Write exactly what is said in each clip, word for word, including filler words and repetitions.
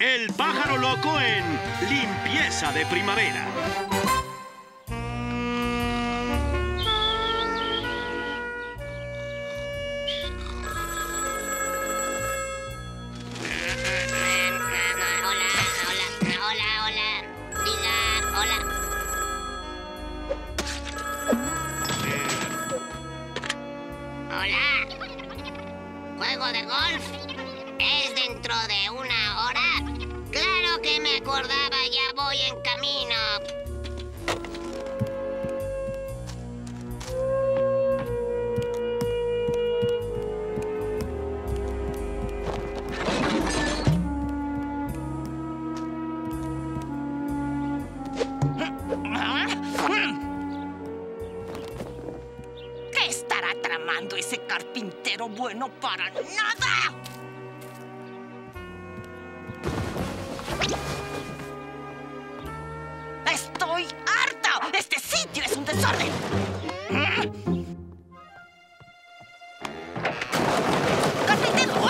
El pájaro loco en Limpieza de Primavera. Hola. ¿Juego de golf? ¿Es dentro de una hora? Claro que me acordaba, ya voy en camino. ¿Qué estará tramando ese carpintero bueno para nada? ¡Estoy harta! ¡Este sitio es un desorden! ¡Carpintero!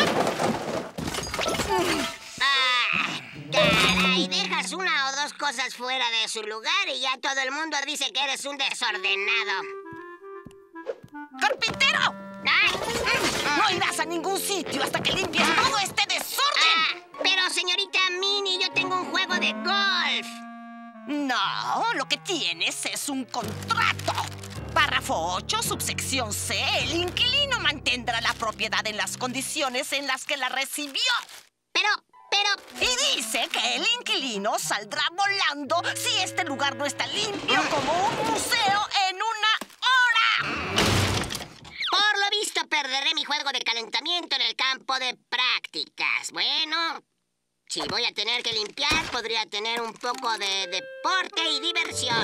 Ah, caray, dejas una o dos cosas fuera de su lugar y ya todo el mundo dice que eres un desordenado. ¡Carpintero! ¡Ay! No irás a ningún sitio hasta que limpies todo este desorden. Ah, pero señorita Minnie, yo tengo un juego de golf. No, lo que tienes es un contrato. Párrafo ocho, subsección C. El inquilino mantendrá la propiedad en las condiciones en las que la recibió. Pero, pero... Y dice que el inquilino saldrá volando si este lugar no está limpio como un museo en una hora. Por lo visto, perderé mi juego de calentamiento en el campo de prácticas. Bueno, si voy a tener que limpiar, podría tener un poco de deporte y diversión.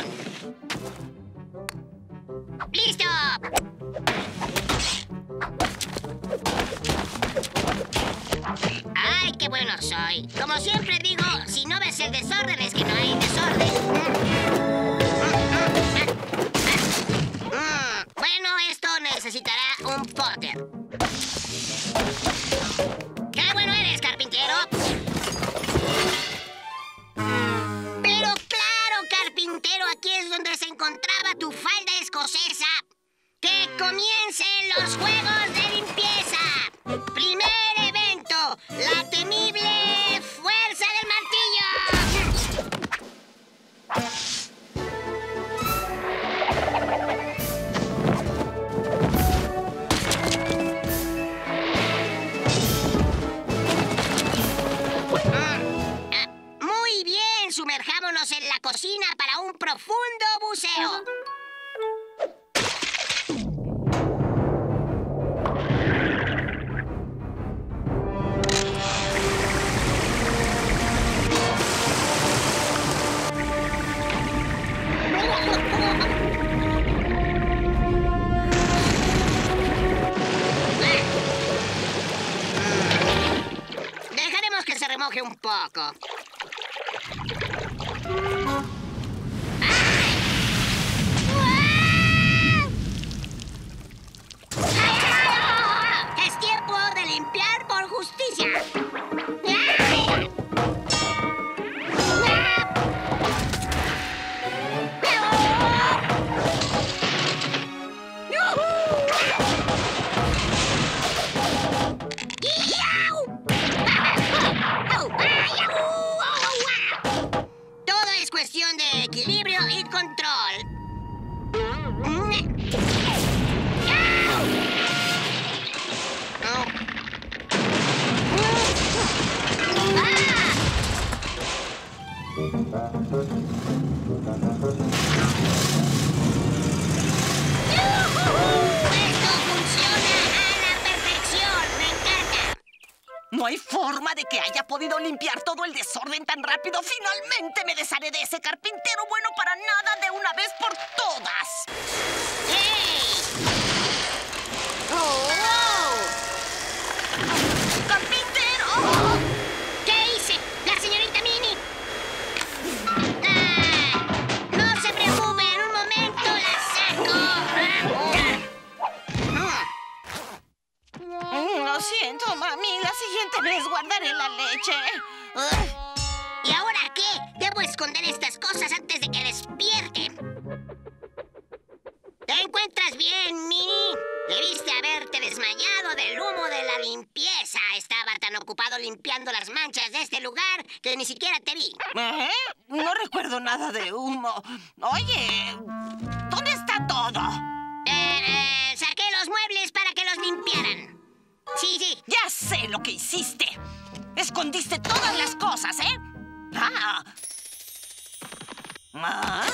¡Listo! ¡Ay, qué bueno soy! Como siempre digo, si no ves el desorden es que no hay desorden. Bueno, esto necesitará un póter. ¡Qué bueno eres, carpintero! Pero claro, carpintero, aquí es donde se encontraba tu falda escocesa. ¡Que comiencen los juegos de limpieza! ¡Primer evento! ¡La temible fuerza del martillo! Muy bien, sumerjámonos en la cocina para un profundo buceo. Dejaremos que se remoje un poco. ¡Es tiempo de limpiar por justicia! Todo es cuestión de equilibrio y control. ¡Esto funciona a la perfección! ¡Me encanta! No hay forma de que haya podido limpiar todo el desorden tan rápido. Finalmente me desharé de ese carpintero bueno para nada de una vez por todas. ¡Hey! ¡Oh! ¡Carpintero! ¿Qué hice? ¡La señorita Minnie! Ah, no se preocupe, en un momento la saco. Mm, Lo siento, mami. La siguiente vez guardaré la leche. Ugh. estado limpiando las manchas de este lugar que ni siquiera te vi. ¿Eh? No recuerdo nada de humo. Oye, ¿dónde está todo? Eh, eh, saqué los muebles para que los limpiaran. Sí, sí. Ya sé lo que hiciste. Escondiste todas las cosas, ¿eh? Ah. Ah.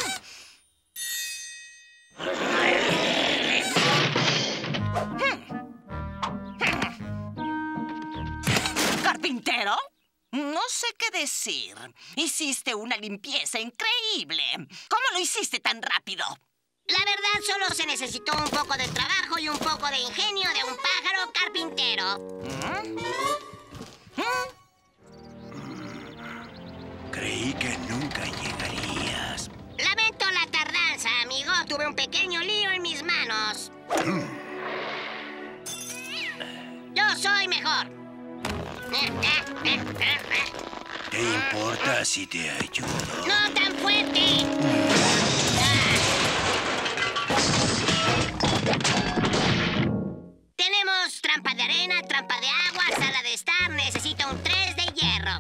¿Carpintero? No sé qué decir. Hiciste una limpieza increíble. ¿Cómo lo hiciste tan rápido? La verdad, solo se necesitó un poco de trabajo y un poco de ingenio de un pájaro carpintero. ¿Mm? ¿Mm? Creí que nunca llegarías. Lamento la tardanza, amigo. Tuve un pequeño lío en mis manos. Yo soy mejor. ¿Te importa si te ayudo? ¡No tan fuerte! Tenemos trampa de arena, trampa de agua, sala de estar. Necesito un tres de hierro.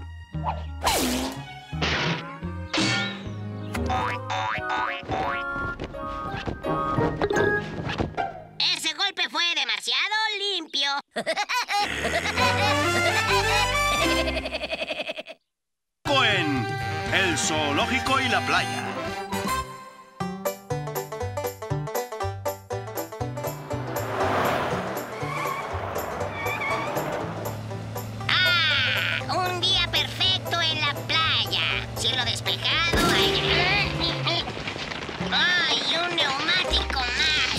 Ese golpe fue demasiado limpio. En el zoológico y la playa. ¡Ah! Un día perfecto en la playa. Cielo despejado. ¡Ay! ¡Ay! Un neumático más.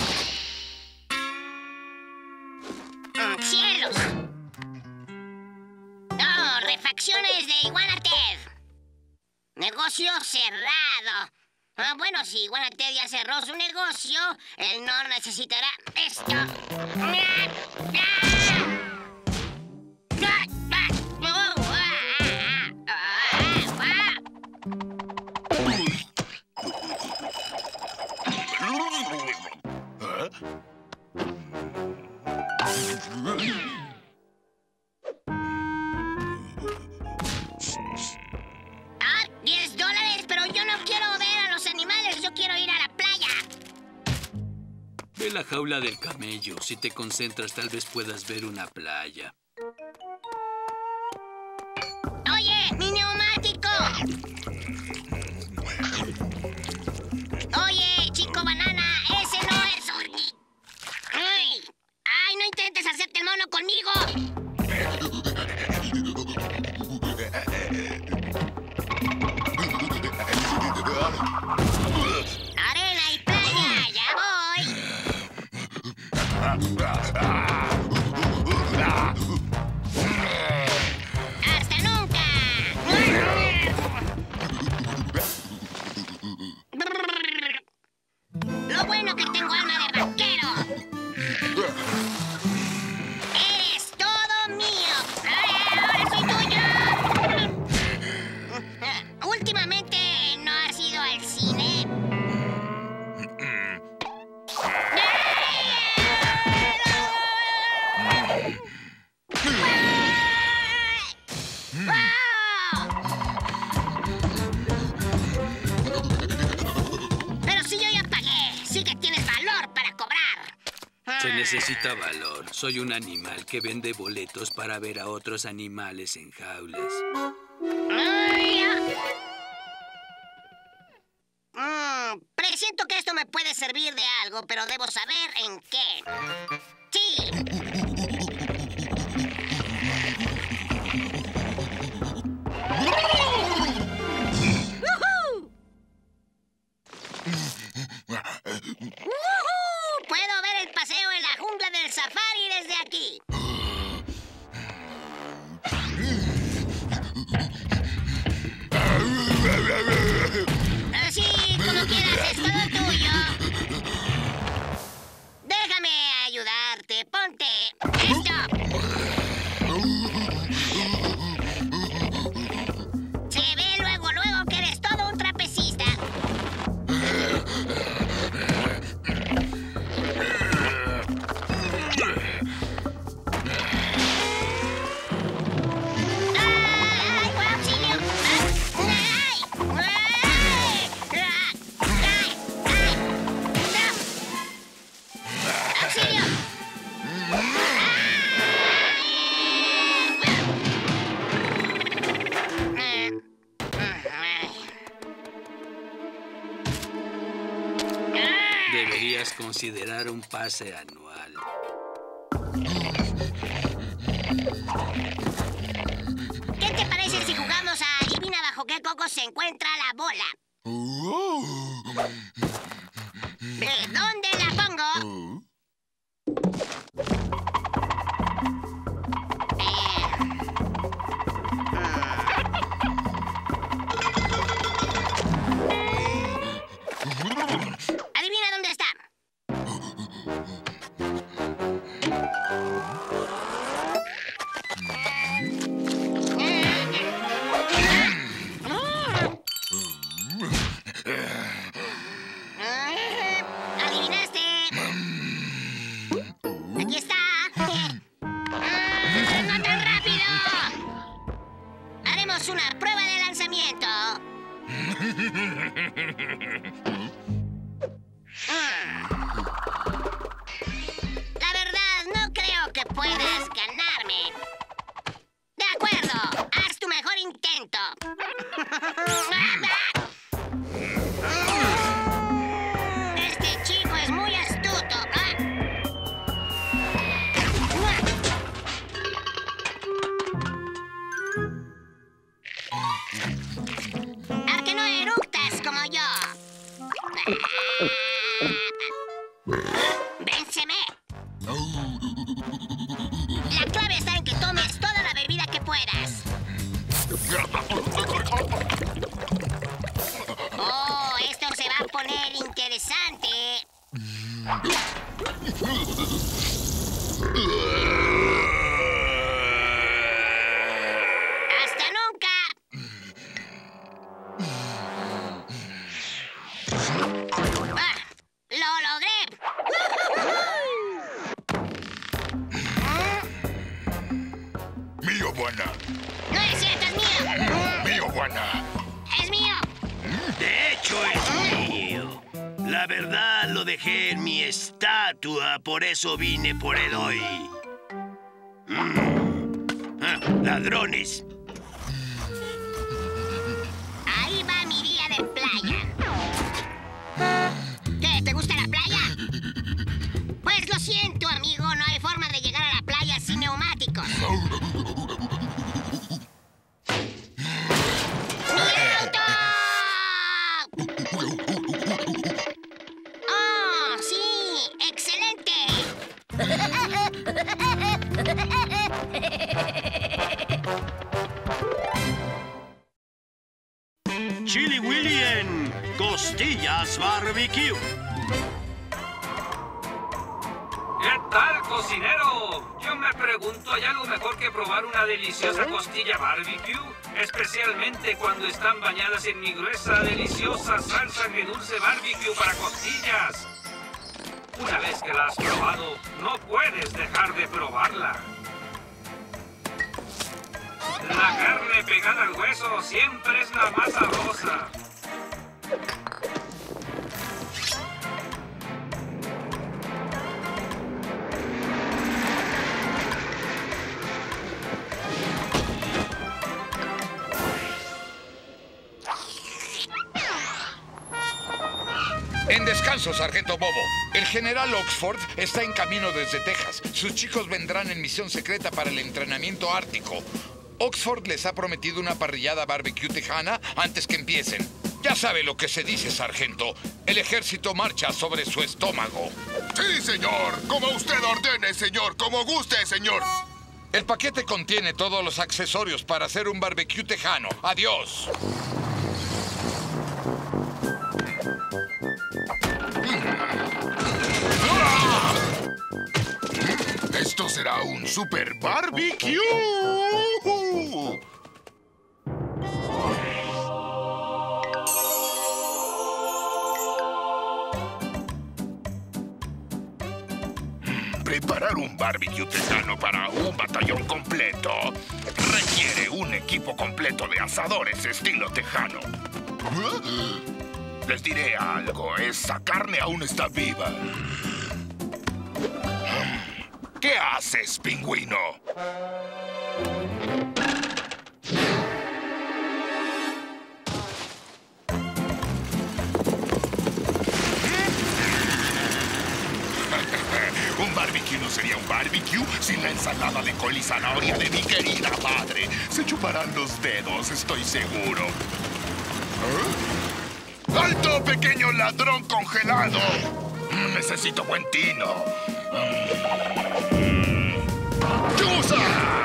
Mm, ¡Cielos! ¡No! Refacciones de Iguana Ted. Negocio cerrado. Ah, bueno, si Iguana Ted ya cerró su negocio, él no necesitará esto. Ah, diez dólares, pero yo no quiero ver a los animales, yo quiero ir a la playa. Ve la jaula del camello. Si te concentras, tal vez puedas ver una playa. ¡Oye, mi neumático! Oye, chico banana, ese no es... ¡Ay! ¡Ay, no intentes hacerte el mono conmigo! Arena y playa, ya voy. ¡Hasta nunca! Lo bueno que tengo alma de vaquero. ¡Eres todo mío! ¡Ahora soy tuyo! Últimamente no has ido al cine. Pero si yo ya pagué, sí que tienes valor para cobrar. Se necesita valor. Soy un animal que vende boletos para ver a otros animales en jaulas. Mm, presiento que esto me puede servir de algo, pero debo saber en qué. ¡Sí! ¡Woohoo! ¡Woohoo! Puedo ver el paseo en la jungla del safari desde aquí. Así como quieras, es todo tuyo. Déjame ayudarte. podrías considerar un pase anual. ¿Qué te parece si jugamos a adivina bajo qué coco se encuentra la bola? ¿De dónde la pongo? Adivina dónde está. ¿Adivinaste? Aquí está. ¡No tan rápido! Haremos una prueba de lanzamiento. La verdad, no creo que puedas ganarme. De acuerdo, haz tu mejor intento. Este chico es muy astuto. ¿A que no eructas como yo? ¡Vénseme! La clave está en que tomes toda la bebida que puedas. Oh, esto se va a poner interesante. ¡Hasta nunca! ¡Ah! ¡Lo logré! Mío, buena. ¡No es cierto, es mío! Mío, buena. ¡Es mío! De hecho, es mío. La verdad, lo dejé en mi estatua, por eso vine por él hoy. Mm. Ah, ladrones. Ahí va mi día de playa. ¿Qué? ¿Te gusta la playa? Pues lo siento, amigo. No hay forma de llegar a la playa sin neumáticos. ¡Mi auto! ¡Oh, sí! ¡Excelente! Chili Willy en Costillas Barbecue. ¿Qué tal, cocinero? Yo me pregunto, ¿hay algo mejor que probar una deliciosa costilla barbecue? Especialmente cuando están bañadas en mi gruesa, deliciosa salsa agridulce barbecue para costillas. Una vez que la has probado, no puedes dejar de probarla. La carne pegada al hueso siempre es la más sabrosa. En descanso, Sargento Bobo. El general Oxford está en camino desde Texas. Sus chicos vendrán en misión secreta para el entrenamiento ártico. Oxford les ha prometido una parrillada barbecue tejana antes que empiecen. Ya sabe lo que se dice, sargento. El ejército marcha sobre su estómago. Sí, señor. Como usted ordene, señor. Como guste, señor. El paquete contiene todos los accesorios para hacer un barbecue tejano. Adiós. Esto será un super barbecue. Preparar un barbecue tejano para un batallón completo requiere un equipo completo de asadores estilo tejano. Les diré algo, esa carne aún está viva. ¿Qué haces, pingüino? sería un barbecue sin la ensalada de col y zanahoria de mi querida madre. Se chuparán los dedos, estoy seguro. ¿Eh? ¡Alto, pequeño ladrón congelado! Necesito buen tino. ¡Chusa!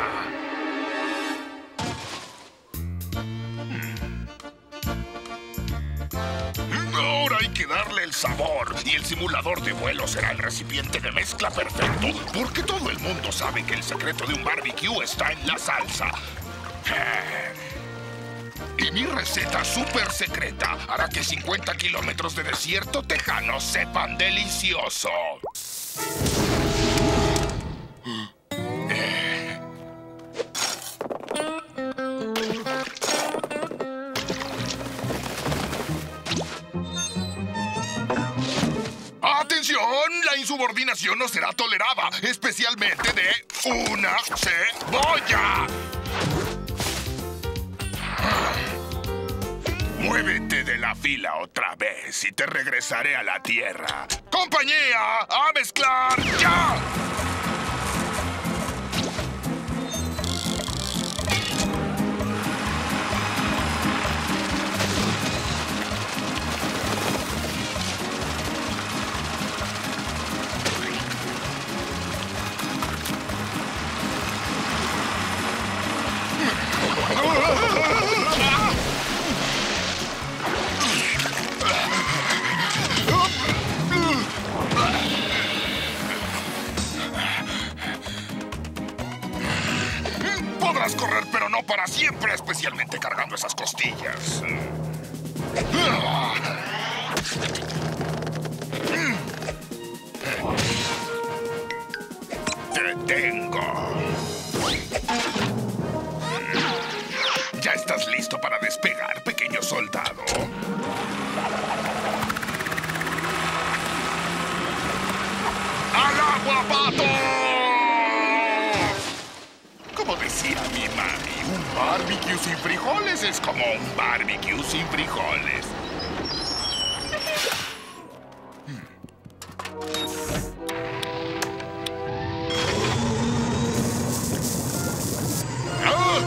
Ahora hay que darle el sabor. Y el simulador de vuelo será el recipiente de mezcla perfecto. Porque todo el mundo sabe que el secreto de un barbecue está en la salsa. Y mi receta súper secreta hará que cincuenta kilómetros de desierto tejano sepan delicioso. ¡Atención! La insubordinación no será tolerada, especialmente de una cebolla. Muévete de la fila otra vez y te regresaré a la tierra. ¡Compañía! ¡A mezclar ya! Podrás correr, pero no para siempre, especialmente cargando esas costillas. Te tengo. ¿Ya estás listo para despegar, pequeño soldado? ¡Al agua, pato! Como decía mi mami, un barbecue sin frijoles es como un barbecue sin frijoles. ¡Ah!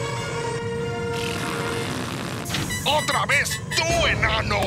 ¡Otra vez tú, enano!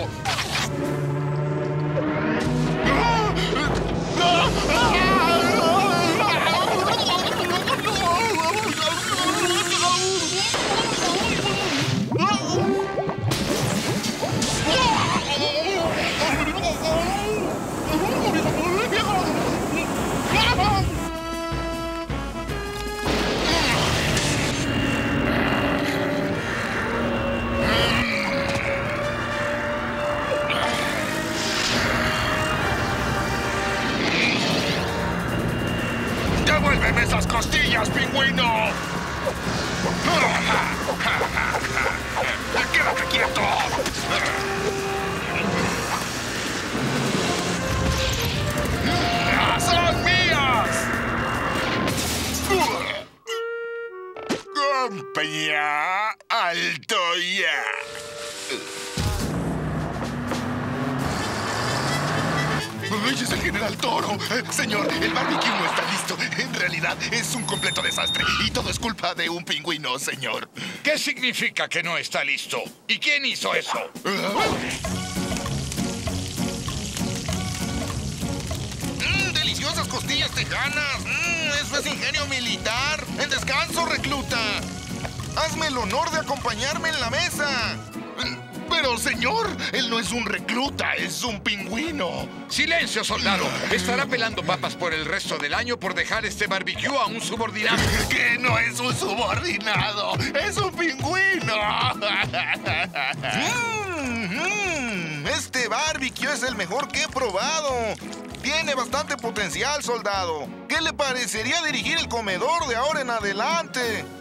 ¡Devuélveme esas costillas, pingüino! ¡Quédate quieto! ¡Son mías! ¡Compañía! ¡Alto ya! ¡Ay, es el General Toro! Eh, señor, el barbecue no está listo. En realidad es un completo desastre. Y todo es culpa de un pingüino, señor. ¿Qué significa que no está listo? ¿Y quién hizo eso? ¡Mmm! ¡Deliciosas costillas tejanas! ¡Mmm! ¡Eso es ingenio militar! ¡En descanso, recluta! ¡Hazme el honor de acompañarme en la mesa! Pero, señor, él no es un recluta, es un pingüino. ¡Silencio, soldado! Estará pelando papas por el resto del año por dejar este barbecue a un subordinado. ¡Que no es un subordinado! ¡Es un pingüino! mm, mm, este barbecue es el mejor que he probado. Tiene bastante potencial, soldado. ¿Qué le parecería dirigir el comedor de ahora en adelante?